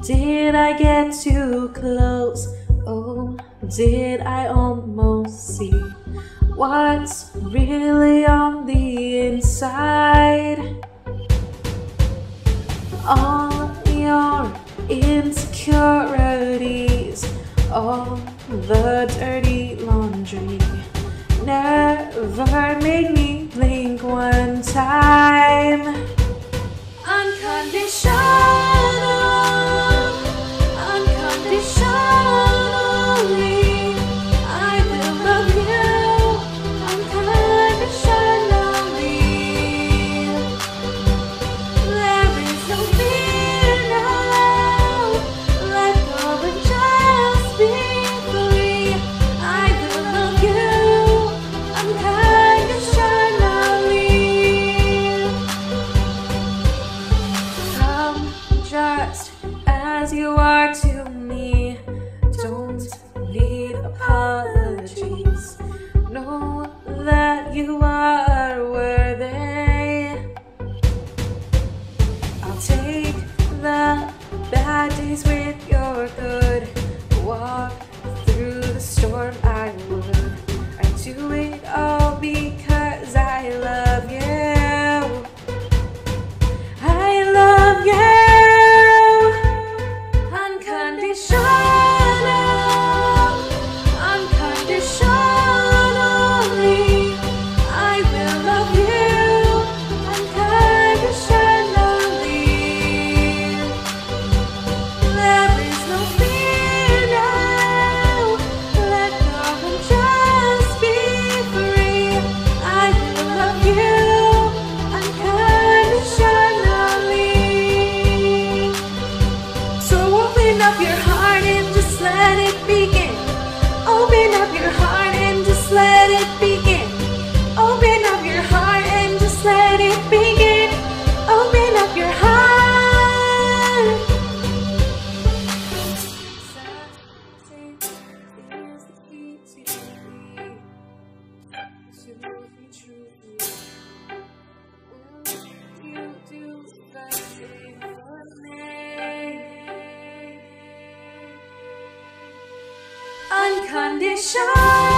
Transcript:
Did I get too close? Oh, did I almost see what's really on the inside? All your insecurities, all the dirty laundry, never made me blink one time. Unconditionally, I will love you. Unconditionally, there is no fear now. Let go and just be free. I will love you unconditionally. Come just as you are to me. Don't need apologies. Know that you are worthy. I'll take the bad days with your good. Walk through the storm, I would. I do it all because I love you. I love you. Unconditionally, I will love you unconditionally. There is no fear now. Let go and just be free. I will love you unconditionally. So open up your heart and just let it begin. Open up your heart and just let it begin. Open up your heart and just let it begin. Open up your heart. Is the key to be true. Will you do the same for me? Unconditional.